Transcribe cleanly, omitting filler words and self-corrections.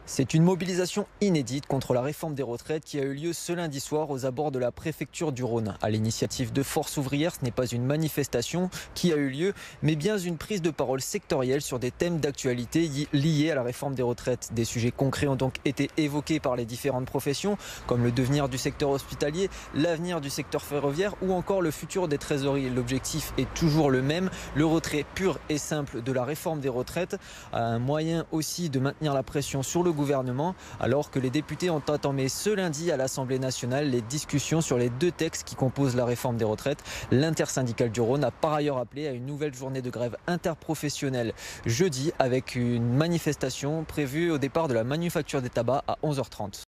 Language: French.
C'est une mobilisation inédite contre la réforme des retraites qui a eu lieu ce lundi soir aux abords de la préfecture du Rhône. À l'initiative de Force ouvrière, ce n'est pas une manifestation qui a eu lieu, mais bien une prise de parole sectorielle sur des thèmes d'actualité liés à la réforme des retraites. Des sujets concrets ont donc été évoqués par les différentes professions, comme le devenir du secteur hospitalier, l'avenir du secteur ferroviaire ou encore le futur des trésoreries. L'objectif est toujours le même, le retrait pur et simple de la réforme des retraites, un moyen aussi de maintenir la pression sur le gouvernement, alors que les députés ont entamé ce lundi à l'Assemblée nationale les discussions sur les deux textes qui composent la réforme des retraites. L'intersyndicale du Rhône a par ailleurs appelé à une nouvelle journée de grève interprofessionnelle jeudi avec une manifestation prévue au départ de la manufacture des tabacs à 11h30.